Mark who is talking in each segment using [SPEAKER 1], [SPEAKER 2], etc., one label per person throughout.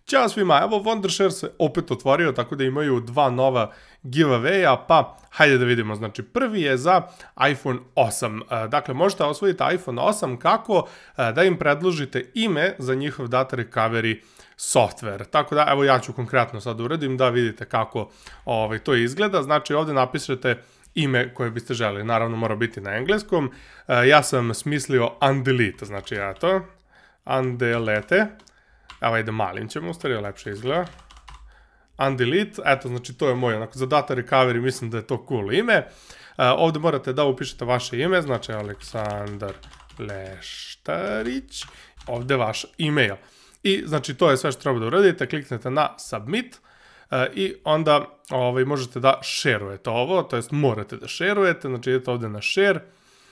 [SPEAKER 1] Ćao svima, evo Wondershare se opet otvorio, tako da imaju dva nova giveaway-a, pa hajde da vidimo. Znači, prvi je za iPhone 8. Dakle, možete osvojiti iPhone 8 kako da im predložite ime za njihov data recovery software. Tako da, evo ja ću konkretno sad uradim da vidite kako to izgleda. Znači, ovde napišete ime koje biste želeli. Naravno, mora biti na engleskom. Ja sam smislio undelete, znači eto, undelete. Evo ajde malim ćemo, u stvari lepše izgleda. Undelete, eto, znači to je moj, onako, za data recovery mislim da je to cool ime. Ovde morate da upišete vaše ime, znači Aleksandar Leštarić, ovde vaš email. I znači to je sve što treba da uradite, kliknete na submit i onda možete da šerujete ovo, to jest morate da šerujete, znači idete ovde na share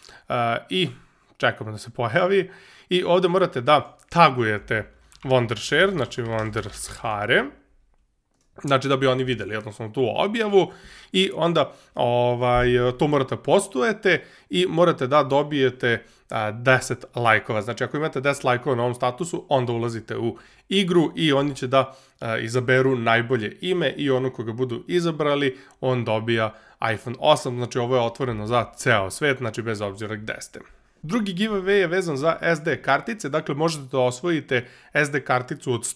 [SPEAKER 1] i čekamo da se pojavi i ovde morate da tagujete Wondershare, znači Wondershare, znači da bi oni videli jednostavno tu objavu i onda to morate postujete i morate da dobijete 10 lajkova. Znači ako imate 10 lajkova na ovom statusu, onda ulazite u igru i oni će da izaberu najbolje ime i ono koga budu izabrali, on dobija iPhone 8, znači ovo je otvoreno za ceo svet, znači bez obzira gde ste. Drugi giveaway je vezan za SD kartice, dakle možete da osvojite SD karticu od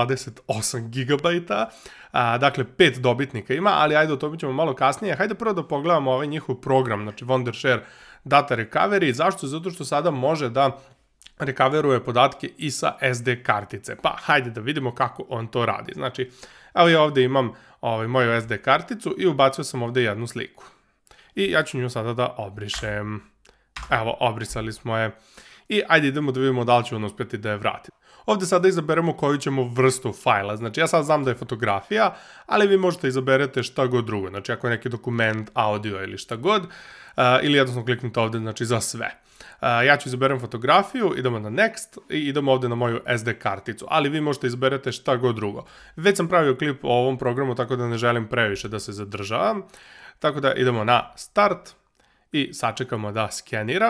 [SPEAKER 1] 128 GB, dakle 5 dobitnika ima, ali ajde o tome ćemo malo kasnije. Hajde prvo da pogledamo ovaj njihov program, znači Wondershare Data Recovery. Zašto? Zato što sada može da recoveruje podatke i sa SD kartice. Pa hajde da vidimo kako on to radi. Znači, evo ja ovde imam moju SD karticu i ubacio sam ovde jednu sliku. I ja ću nju sada da obrišem. Evo, obrisali smo je. I ajde idemo da vidimo da li će on uspjeti da je vrati. Ovde sada izaberemo koju ćemo vrstu fajla. Znači, ja sad znam da je fotografija, ali vi možete izaberete šta god drugo. Znači, ako je neki dokument, audio ili šta god, ili jednostavno kliknite ovde, znači, za sve. Ja ću izaberem fotografiju, idemo na next i idemo ovde na moju SD karticu, ali vi možete izaberete šta god drugo. Već sam pravio klip o ovom programu, tako da ne želim previše da se zadržavam. Tako da idemo na start i sačekamo da skenira.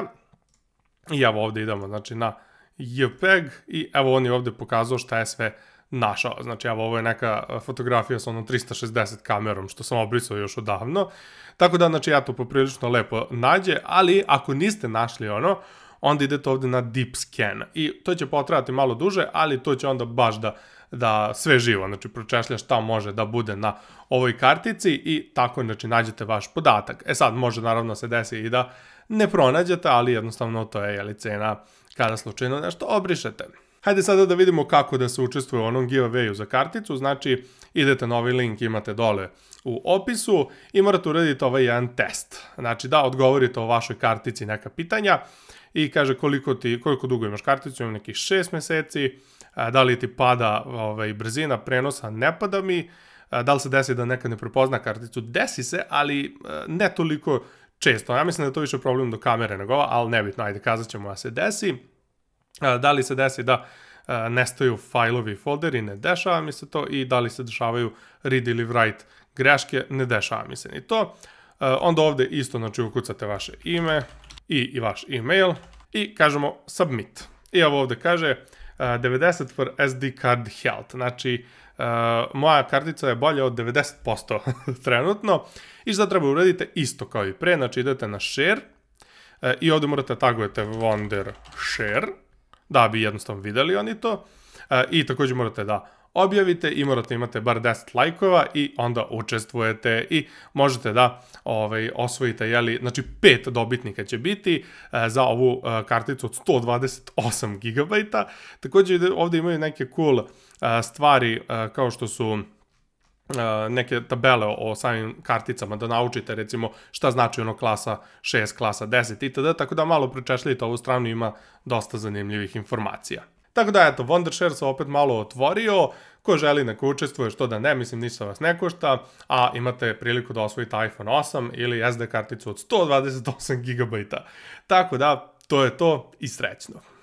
[SPEAKER 1] I evo ovde idemo, znači, na JPEG i evo on je ovde pokazao šta je sve našao. Znači, evo ovo je neka fotografija sa onom 360 kamerom, što sam obrisao još odavno. Tako da, znači, ja to poprilično lepo nađe, ali ako niste našli ono, onda idete ovde na deep scan. I to će potrajati malo duže, ali to će onda baš da sve živo, znači, pročešlja šta može da bude na ovoj kartici i tako, znači, nađete vaš podatak. E sad, može naravno se desi i da ne pronađete, ali jednostavno to je cena kada slučajno nešto obrišete. Hajde sada da vidimo kako da se učestvuje u onom giveawayu za karticu. Znači, idete na ovaj link, imate dole u opisu i morate uraditi ovaj jedan test. Znači, da odgovorite o vašoj kartici neka pitanja i kaže koliko dugo imaš karticu, imam nekih 6 meseci, da li ti pada brzina prenosa, ne pada mi, da li se desi da nekad ne prepozna karticu, desi se, ali ne toliko često. Ja mislim da je to više problem do kamere nego ova, ali nebitno, ajde, kazat ćemo da se desi. Da li se desi da nestaju fajlovi i folderi, ne dešava mi se to, i da li se dešavaju read ili write greške, ne dešava mi se ni to. Onda ovde isto, znači, ukucate vaše ime i vaš email i kažemo submit. I evo ovde kaže 90 for SD card health, znači moja kartica je bolja od 90% trenutno i šta treba uradite isto kao i pre, znači idete na share i ovde morate tagujete Wondershare da bi jednostavno videli oni to i također morate da objavite i morate imate bar 10 lajkova i onda učestvujete i možete da osvojite, znači 5 dobitnika će biti za ovu karticu od 128 GB. Također ovde imaju neke cool stvari kao što su neke tabele o samim karticama, da naučite recimo šta znači ono klasa 6, klasa 10 itd. Tako da malo prečešljite ovu stranu, ima dosta zanimljivih informacija. Tako da, eto, Wondershare se opet malo otvorio, ko želi neka učestvuje, što da ne, mislim ništa vas ne košta, a imate priliku da osvojite iPhone 8 ili SD karticu od 128 GB. Tako da, to je to i srećno.